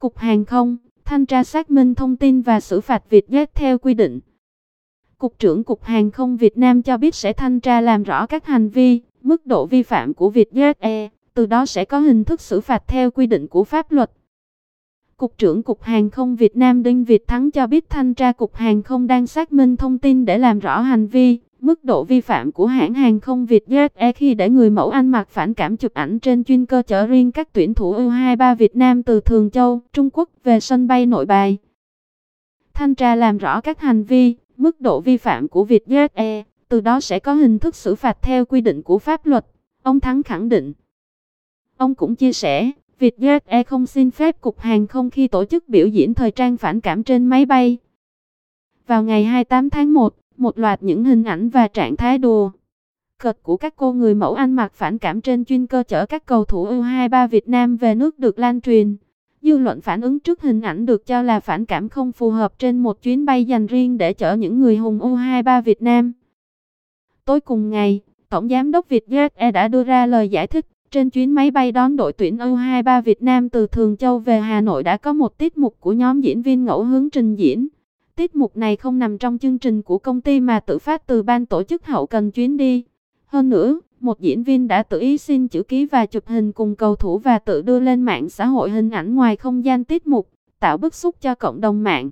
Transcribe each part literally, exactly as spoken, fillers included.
Cục Hàng không, thanh tra xác minh thông tin và xử phạt Vietjet theo quy định. Cục trưởng Cục Hàng không Việt Nam cho biết sẽ thanh tra làm rõ các hành vi, mức độ vi phạm của Vietjet Air, từ đó sẽ có hình thức xử phạt theo quy định của pháp luật. Cục trưởng Cục Hàng không Việt Nam Đinh Việt Thắng cho biết thanh tra Cục Hàng không đang xác minh thông tin để làm rõ hành vi, mức độ vi phạm của hãng hàng không Vietjet Air khi để người mẫu ăn mặc phản cảm chụp ảnh trên chuyên cơ chở riêng các tuyển thủ U hai ba Việt Nam từ Thường Châu, Trung Quốc về sân bay Nội Bài. Thanh tra làm rõ các hành vi, mức độ vi phạm của Vietjet Air, từ đó sẽ có hình thức xử phạt theo quy định của pháp luật, ông Thắng khẳng định. Ông cũng chia sẻ, Vietjet Air không xin phép Cục Hàng không khi tổ chức biểu diễn thời trang phản cảm trên máy bay. Vào ngày hai mươi tám tháng một, một loạt những hình ảnh và trạng thái đùa cợt của các cô người mẫu ăn mặc phản cảm trên chuyên cơ chở các cầu thủ U hai ba Việt Nam về nước được lan truyền. Dư luận phản ứng trước hình ảnh được cho là phản cảm không phù hợp trên một chuyến bay dành riêng để chở những người hùng U hai ba Việt Nam. Tối cùng ngày, Tổng Giám đốc Vietjet Air đã đưa ra lời giải thích. Trên chuyến máy bay đón đội tuyển U hai ba Việt Nam từ Thường Châu về Hà Nội đã có một tiết mục của nhóm diễn viên ngẫu hứng trình diễn. Tiết mục này không nằm trong chương trình của công ty mà tự phát từ ban tổ chức hậu cần chuyến đi. Hơn nữa, một diễn viên đã tự ý xin chữ ký và chụp hình cùng cầu thủ và tự đưa lên mạng xã hội hình ảnh ngoài không gian tiết mục, tạo bức xúc cho cộng đồng mạng.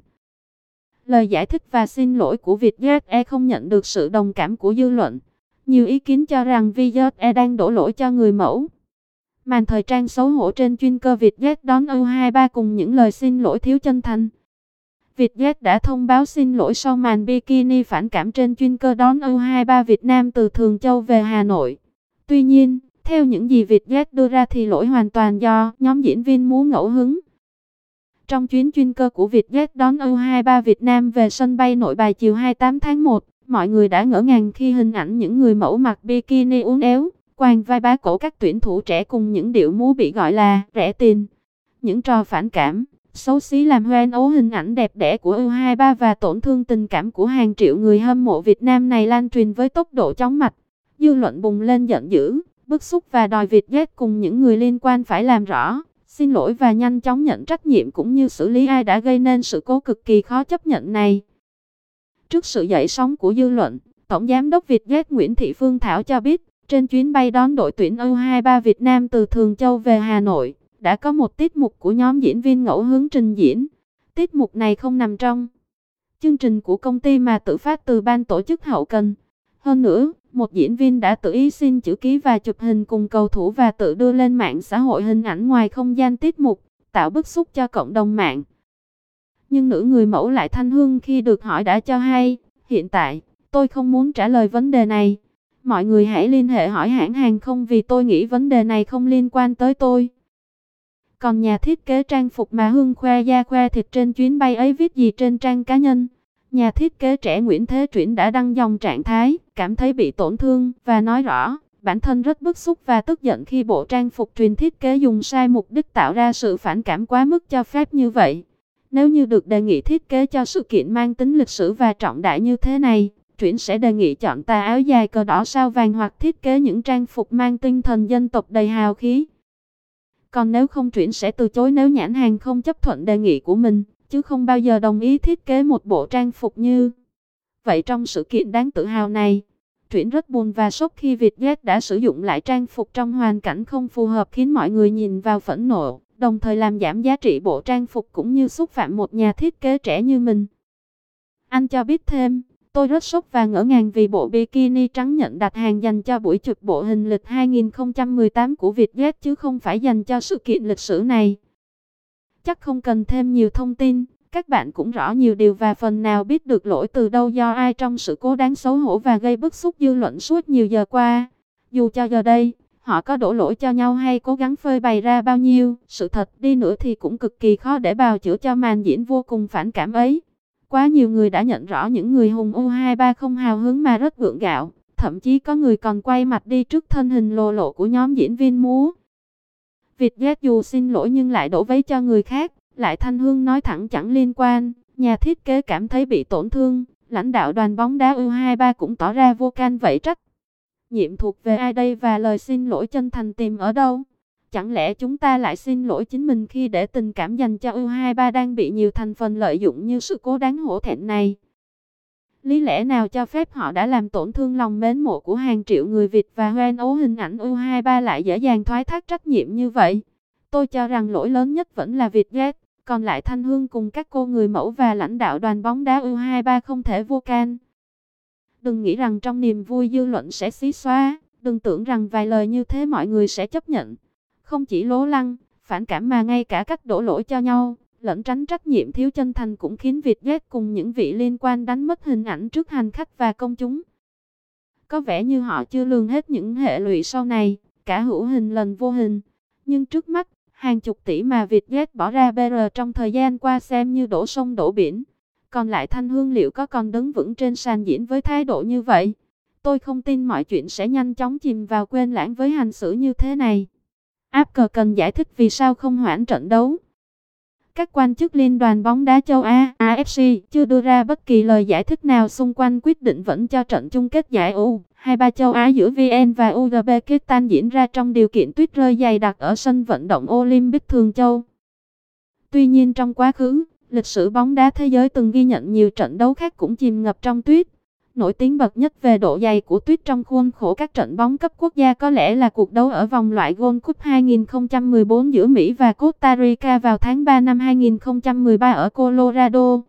Lời giải thích và xin lỗi của Vietjet Air không nhận được sự đồng cảm của dư luận. Nhiều ý kiến cho rằng Vietjet Air đang đổ lỗi cho người mẫu. Màn thời trang xấu hổ trên chuyên cơ Vietjet đón U hai ba cùng những lời xin lỗi thiếu chân thành. Vietjet đã thông báo xin lỗi sau màn bikini phản cảm trên chuyên cơ đón U hai ba Việt Nam từ Thường Châu về Hà Nội. Tuy nhiên, theo những gì Vietjet đưa ra thì lỗi hoàn toàn do nhóm diễn viên múa ngẫu hứng. Trong chuyến chuyên cơ của Vietjet đón U hai ba Việt Nam về sân bay Nội Bài chiều hai mươi tám tháng một, mọi người đã ngỡ ngàng khi hình ảnh những người mẫu mặc bikini uốn éo, quàng vai bá cổ các tuyển thủ trẻ cùng những điệu múa bị gọi là rẻ tiền. Những trò phản cảm, xấu xí làm hoen ố hình ảnh đẹp đẽ của U hai ba và tổn thương tình cảm của hàng triệu người hâm mộ Việt Nam này lan truyền với tốc độ chóng mặt. Dư luận bùng lên giận dữ, bức xúc và đòi Vietjet cùng những người liên quan phải làm rõ, xin lỗi và nhanh chóng nhận trách nhiệm cũng như xử lý ai đã gây nên sự cố cực kỳ khó chấp nhận này. Trước sự dậy sóng của dư luận, Tổng Giám đốc Vietjet Nguyễn Thị Phương Thảo cho biết, trên chuyến bay đón đội tuyển U hai ba Việt Nam từ Thường Châu về Hà Nội, đã có một tiết mục của nhóm diễn viên ngẫu hứng trình diễn. Tiết mục này không nằm trong chương trình của công ty mà tự phát từ ban tổ chức hậu cần. Hơn nữa, một diễn viên đã tự ý xin chữ ký và chụp hình cùng cầu thủ và tự đưa lên mạng xã hội hình ảnh ngoài không gian tiết mục, tạo bức xúc cho cộng đồng mạng. Nhưng nữ người mẫu Lại Thanh Hương khi được hỏi đã cho hay, hiện tại, tôi không muốn trả lời vấn đề này. Mọi người hãy liên hệ hỏi hãng hàng không vì tôi nghĩ vấn đề này không liên quan tới tôi. Còn nhà thiết kế trang phục mà Hương khoe da khoe thịt trên chuyến bay ấy viết gì trên trang cá nhân? Nhà thiết kế trẻ Nguyễn Thế Truyển đã đăng dòng trạng thái, cảm thấy bị tổn thương và nói rõ, bản thân rất bức xúc và tức giận khi bộ trang phục truyền thiết kế dùng sai mục đích tạo ra sự phản cảm quá mức cho phép như vậy. Nếu như được đề nghị thiết kế cho sự kiện mang tính lịch sử và trọng đại như thế này, Truyển sẽ đề nghị chọn tà áo dài cờ đỏ sao vàng hoặc thiết kế những trang phục mang tinh thần dân tộc đầy hào khí. Còn nếu không, Truyển sẽ từ chối nếu nhãn hàng không chấp thuận đề nghị của mình, chứ không bao giờ đồng ý thiết kế một bộ trang phục như vậy. Trong sự kiện đáng tự hào này, Truyển rất buồn và sốc khi Vietjet đã sử dụng lại trang phục trong hoàn cảnh không phù hợp khiến mọi người nhìn vào phẫn nộ, đồng thời làm giảm giá trị bộ trang phục cũng như xúc phạm một nhà thiết kế trẻ như mình. Anh cho biết thêm, tôi rất sốc và ngỡ ngàng vì bộ bikini trắng nhận đặt hàng dành cho buổi chụp bộ hình lịch hai nghìn không trăm mười tám của Vietjet chứ không phải dành cho sự kiện lịch sử này. Chắc không cần thêm nhiều thông tin, các bạn cũng rõ nhiều điều và phần nào biết được lỗi từ đâu do ai trong sự cố đáng xấu hổ và gây bức xúc dư luận suốt nhiều giờ qua. Dù cho giờ đây, họ có đổ lỗi cho nhau hay cố gắng phơi bày ra bao nhiêu sự thật đi nữa thì cũng cực kỳ khó để bào chữa cho màn diễn vô cùng phản cảm ấy. Quá nhiều người đã nhận rõ những người hùng U hai ba không hào hứng mà rất gượng gạo, thậm chí có người còn quay mặt đi trước thân hình lồ lộ của nhóm diễn viên múa. Vietjet dù xin lỗi nhưng lại đổ vấy cho người khác. Lại Thanh Hương nói thẳng chẳng liên quan, nhà thiết kế cảm thấy bị tổn thương, lãnh đạo đoàn bóng đá U hai ba cũng tỏ ra vô can vậy trách nhiệm thuộc về ai đây và lời xin lỗi chân thành tìm ở đâu? Chẳng lẽ chúng ta lại xin lỗi chính mình khi để tình cảm dành cho u hai ba đang bị nhiều thành phần lợi dụng như sự cố đáng hổ thẹn này? Lý lẽ nào cho phép họ đã làm tổn thương lòng mến mộ của hàng triệu người Việt và hoen ố hình ảnh u hai ba lại dễ dàng thoái thác trách nhiệm như vậy? Tôi cho rằng lỗi lớn nhất vẫn là Vietjet, còn lại Thanh Hương cùng các cô người mẫu và lãnh đạo đoàn bóng đá u hai ba không thể vô can. Đừng nghĩ rằng trong niềm vui dư luận sẽ xí xóa, đừng tưởng rằng vài lời như thế mọi người sẽ chấp nhận. Không chỉ lố lăng, phản cảm mà ngay cả cách đổ lỗi cho nhau, lẫn tránh trách nhiệm thiếu chân thành cũng khiến Vietjet cùng những vị liên quan đánh mất hình ảnh trước hành khách và công chúng. Có vẻ như họ chưa lường hết những hệ lụy sau này, cả hữu hình lần vô hình. Nhưng trước mắt, hàng chục tỷ mà Vietjet bỏ ra bê rờ trong thời gian qua xem như đổ sông đổ biển. Còn lại Thanh Hương liệu có còn đứng vững trên sàn diễn với thái độ như vậy? Tôi không tin mọi chuyện sẽ nhanh chóng chìm vào quên lãng với hành xử như thế này. Apple cần giải thích vì sao không hoãn trận đấu. Các quan chức Liên đoàn bóng đá châu Á a ép xê chưa đưa ra bất kỳ lời giải thích nào xung quanh quyết định vẫn cho trận chung kết giải U hai ba châu Á giữa vê en và Uzbekistan diễn ra trong điều kiện tuyết rơi dày đặc ở sân vận động Olympic Thường Châu. Tuy nhiên trong quá khứ, lịch sử bóng đá thế giới từng ghi nhận nhiều trận đấu khác cũng chìm ngập trong tuyết. Nổi tiếng bậc nhất về độ dày của tuyết trong khuôn khổ các trận bóng cấp quốc gia có lẽ là cuộc đấu ở vòng loại Gold Cup hai nghìn không trăm mười bốn giữa Mỹ và Costa Rica vào tháng ba năm hai nghìn không trăm mười ba ở Colorado.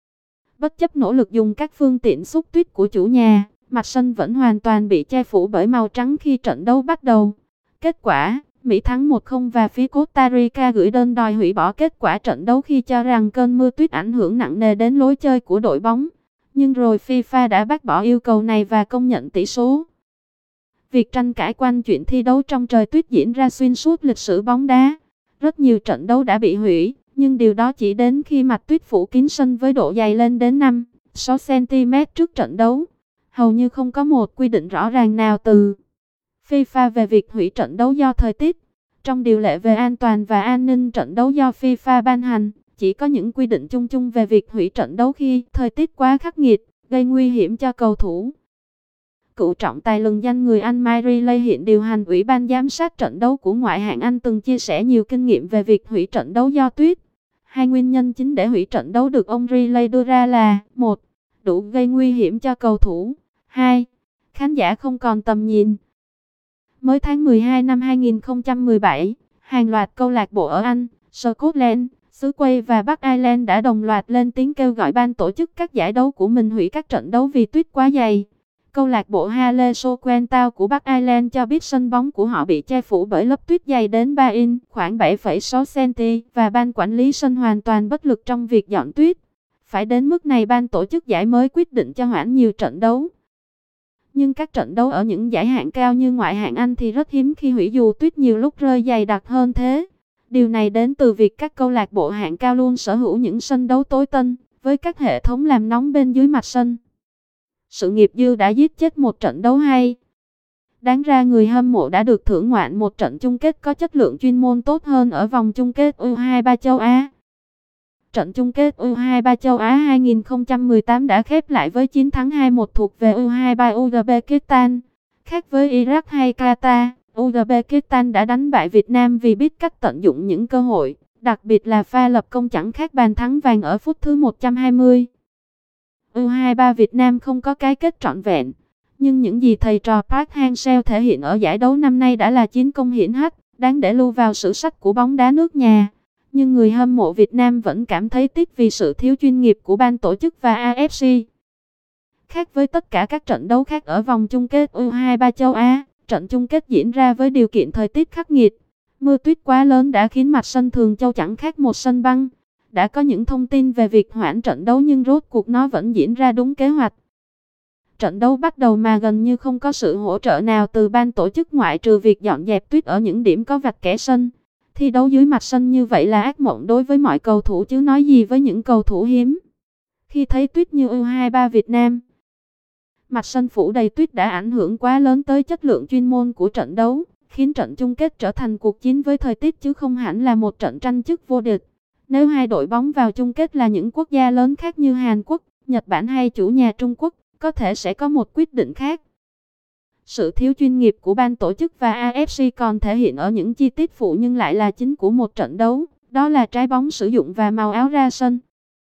Bất chấp nỗ lực dùng các phương tiện xúc tuyết của chủ nhà, mặt sân vẫn hoàn toàn bị che phủ bởi màu trắng khi trận đấu bắt đầu. Kết quả, Mỹ thắng một không và phía Costa Rica gửi đơn đòi hủy bỏ kết quả trận đấu khi cho rằng cơn mưa tuyết ảnh hưởng nặng nề đến lối chơi của đội bóng. Nhưng rồi FIFA đã bác bỏ yêu cầu này và công nhận tỷ số. Việc tranh cãi quanh chuyện thi đấu trong trời tuyết diễn ra xuyên suốt lịch sử bóng đá. Rất nhiều trận đấu đã bị hủy, nhưng điều đó chỉ đến khi mặt tuyết phủ kín sân với độ dày lên đến năm đến sáu xăng ti mét trước trận đấu. Hầu như không có một quy định rõ ràng nào từ FIFA về việc hủy trận đấu do thời tiết. Trong điều lệ về an toàn và an ninh trận đấu do FIFA ban hành, chỉ có những quy định chung chung về việc hủy trận đấu khi thời tiết quá khắc nghiệt, gây nguy hiểm cho cầu thủ. Cựu trọng tài lừng danh người Anh Mike Riley hiện điều hành Ủy ban giám sát trận đấu của ngoại hạng Anh từng chia sẻ nhiều kinh nghiệm về việc hủy trận đấu do tuyết. Hai nguyên nhân chính để hủy trận đấu được ông Riley đưa ra là: một Đủ gây nguy hiểm cho cầu thủ. hai Khán giả không còn tầm nhìn. Mới tháng mười hai năm hai nghìn không trăm mười bảy, hàng loạt câu lạc bộ ở Anh, Scotland, xứ Wales và Bắc Ireland đã đồng loạt lên tiếng kêu gọi ban tổ chức các giải đấu của mình hủy các trận đấu vì tuyết quá dày. Câu lạc bộ Halesowen Town của Bắc Ireland cho biết sân bóng của họ bị che phủ bởi lớp tuyết dày đến ba inch, khoảng bảy phẩy sáu xăng ti mét, và ban quản lý sân hoàn toàn bất lực trong việc dọn tuyết. Phải đến mức này ban tổ chức giải mới quyết định cho hoãn nhiều trận đấu. Nhưng các trận đấu ở những giải hạng cao như ngoại hạng Anh thì rất hiếm khi hủy dù tuyết nhiều lúc rơi dày đặc hơn thế. Điều này đến từ việc các câu lạc bộ hạng cao luôn sở hữu những sân đấu tối tân, với các hệ thống làm nóng bên dưới mặt sân. Sự nghiệp dư đã giết chết một trận đấu hay. Đáng ra người hâm mộ đã được thưởng ngoạn một trận chung kết có chất lượng chuyên môn tốt hơn ở vòng chung kết U hai ba châu Á. Trận chung kết U hai ba châu Á hai nghìn không trăm mười tám đã khép lại với chiến thắng hai một thuộc về U hai ba Uzbekistan. Khác với Iraq hay Qatar, Uzbekistan đã đánh bại Việt Nam vì biết cách tận dụng những cơ hội, đặc biệt là pha lập công chẳng khác bàn thắng vàng ở phút thứ một trăm hai mươi. U hai ba Việt Nam không có cái kết trọn vẹn, nhưng những gì thầy trò Park Hang-seo thể hiện ở giải đấu năm nay đã là chiến công hiển hách, đáng để lưu vào sử sách của bóng đá nước nhà. Nhưng người hâm mộ Việt Nam vẫn cảm thấy tiếc vì sự thiếu chuyên nghiệp của ban tổ chức và a ép xê. Khác với tất cả các trận đấu khác ở vòng chung kết U hai ba châu Á, trận chung kết diễn ra với điều kiện thời tiết khắc nghiệt. Mưa tuyết quá lớn đã khiến mặt sân Thường Châu chẳng khác một sân băng. Đã có những thông tin về việc hoãn trận đấu nhưng rốt cuộc nó vẫn diễn ra đúng kế hoạch. Trận đấu bắt đầu mà gần như không có sự hỗ trợ nào từ ban tổ chức ngoại trừ việc dọn dẹp tuyết ở những điểm có vạch kẻ sân. Thi đấu dưới mặt sân như vậy là ác mộng đối với mọi cầu thủ chứ nói gì với những cầu thủ hiếm khi thấy tuyết như U hai ba Việt Nam. Mặt sân phủ đầy tuyết đã ảnh hưởng quá lớn tới chất lượng chuyên môn của trận đấu, khiến trận chung kết trở thành cuộc chiến với thời tiết chứ không hẳn là một trận tranh chức vô địch. Nếu hai đội bóng vào chung kết là những quốc gia lớn khác như Hàn Quốc, Nhật Bản hay chủ nhà Trung Quốc, có thể sẽ có một quyết định khác. Sự thiếu chuyên nghiệp của ban tổ chức và a ép xê còn thể hiện ở những chi tiết phụ nhưng lại là chính của một trận đấu, đó là trái bóng sử dụng và màu áo ra sân.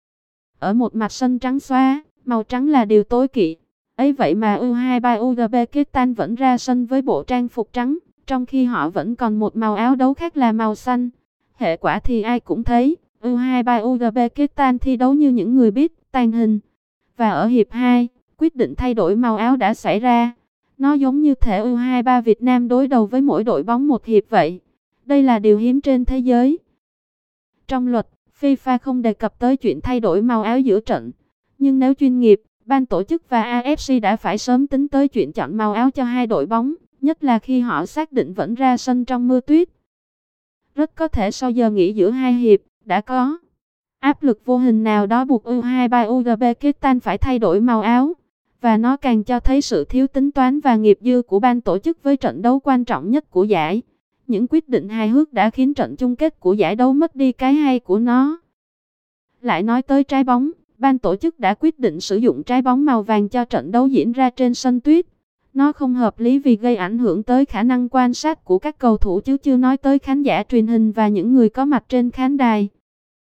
Ở một mặt sân trắng xóa, màu trắng là điều tối kỵ. Ấy vậy mà u hai ba Uzbekistan vẫn ra sân với bộ trang phục trắng, trong khi họ vẫn còn một màu áo đấu khác là màu xanh. Hệ quả thì ai cũng thấy, u hai ba Uzbekistan thi đấu như những người biết tàng hình. Và ở hiệp hai, quyết định thay đổi màu áo đã xảy ra. Nó giống như thể u hai ba Việt Nam đối đầu với mỗi đội bóng một hiệp vậy. Đây là điều hiếm trên thế giới. Trong luật, FIFA không đề cập tới chuyện thay đổi màu áo giữa trận. Nhưng nếu chuyên nghiệp, ban tổ chức và a ép xê đã phải sớm tính tới chuyện chọn màu áo cho hai đội bóng, nhất là khi họ xác định vẫn ra sân trong mưa tuyết. Rất có thể sau giờ nghỉ giữa hai hiệp, đã có áp lực vô hình nào đó buộc u hai ba Uzbekistan phải thay đổi màu áo. Và nó càng cho thấy sự thiếu tính toán và nghiệp dư của ban tổ chức với trận đấu quan trọng nhất của giải. Những quyết định hài hước đã khiến trận chung kết của giải đấu mất đi cái hay của nó. Lại nói tới trái bóng, ban tổ chức đã quyết định sử dụng trái bóng màu vàng cho trận đấu diễn ra trên sân tuyết. Nó không hợp lý vì gây ảnh hưởng tới khả năng quan sát của các cầu thủ chứ chưa nói tới khán giả truyền hình và những người có mặt trên khán đài.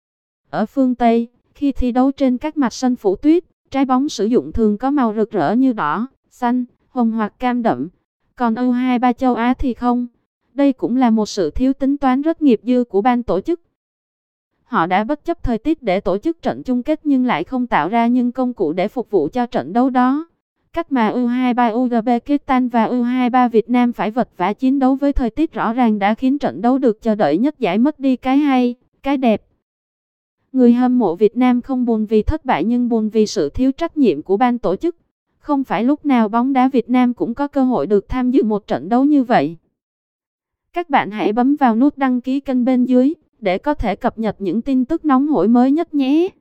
Ở phương Tây, khi thi đấu trên các mặt sân phủ tuyết, trái bóng sử dụng thường có màu rực rỡ như đỏ, xanh, hồng hoặc cam đậm. Còn u hai ba châu Á thì không. Đây cũng là một sự thiếu tính toán rất nghiệp dư của ban tổ chức. Họ đã bất chấp thời tiết để tổ chức trận chung kết nhưng lại không tạo ra những công cụ để phục vụ cho trận đấu đó. Cách mà u hai ba Uzbekistan và u hai ba Việt Nam phải vật vã chiến đấu với thời tiết rõ ràng đã khiến trận đấu được chờ đợi nhất giải mất đi cái hay, cái đẹp. Người hâm mộ Việt Nam không buồn vì thất bại nhưng buồn vì sự thiếu trách nhiệm của ban tổ chức. Không phải lúc nào bóng đá Việt Nam cũng có cơ hội được tham dự một trận đấu như vậy. Các bạn hãy bấm vào nút đăng ký kênh bên dưới để có thể cập nhật những tin tức nóng hổi mới nhất nhé.